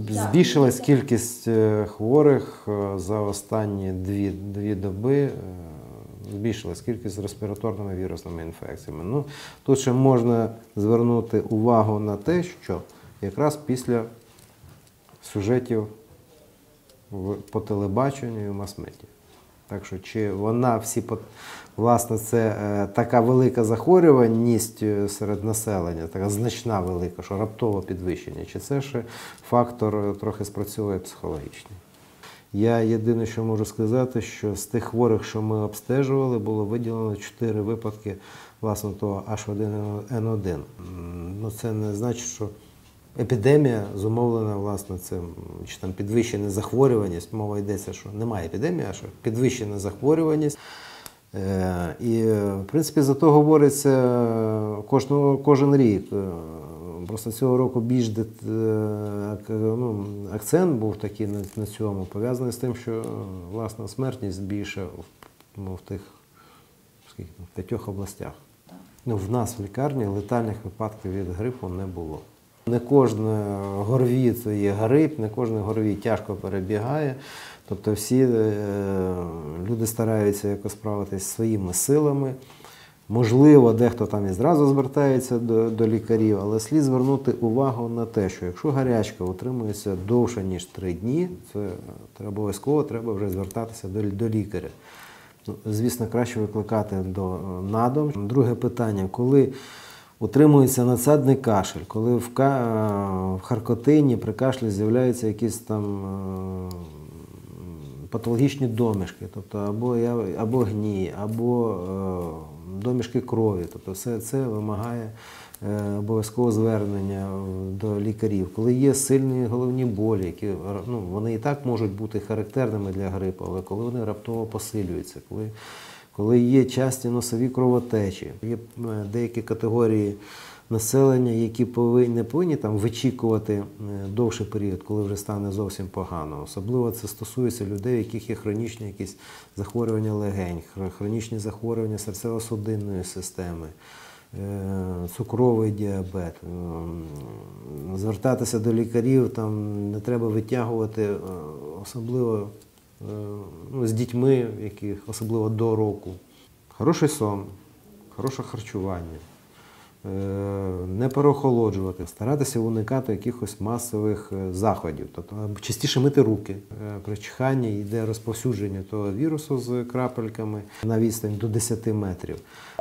Збільшилась кількість хворих за останні дві доби, збільшилась кількість респіраторними вірусними інфекціями. Ну, тут ще можна звернути увагу на те, що якраз після сюжетів по телебаченню і в мас-медіа. Так що, чи вона власне, це така велика захворюваність серед населення, така значна велика, що раптово підвищення, чи це ще фактор трохи спрацьовує психологічний. Я єдине, що можу сказати, що з тих хворих, що ми обстежували, було виділено 4 випадки, власне, того H1N1. Ну, це не значить, що епідемія зумовлена, власне, цим, чи там підвищена захворюваність, мова йдеться, що немає епідемії, а що підвищена захворюваність. І, в принципі, за то говориться кожен рік. Просто цього року більш акцент був такий на цьому, пов'язаний з тим, що, власне, смертність більша в тих 5 областях. Ну, в нас в лікарні летальних випадків від грипу не було. Не кожне ГОРВІ – це є грип, не кожне ГОРВІ тяжко перебігає. Тобто всі люди стараються якось справитися своїми силами. Можливо, дехто там і зразу звертається до лікарів, але слід звернути увагу на те, що якщо гарячка утримується довше, ніж 3 дні, це обов'язково треба вже звертатися до лікаря. Ну, звісно, краще викликати на дом. Друге питання, коли утримується надсадний кашель, коли в харкотині при кашлі з'являються якісь там патологічні домішки, тобто або гній, або домішки крові. Тобто все це вимагає обов'язкового звернення до лікарів. Коли є сильні головні болі, які, вони і так можуть бути характерними для грипу, але коли вони раптово посилюються, коли є часті носові кровотечі, є деякі категорії населення, які не повинні там вичікувати довший період, коли вже стане зовсім погано. Особливо це стосується людей, у яких є хронічні якісь захворювання легень, хронічні захворювання серцево-судинної системи, цукровий діабет. Звертатися до лікарів там не треба витягувати, особливо з дітьми, яких особливо до року. Хороший сон, хороше харчування. Не переохолоджувати, старатися уникати якихось масових заходів. Тобто частіше мити руки. При чиханні йде розповсюдження того вірусу з крапельками на відстань до 10 метрів.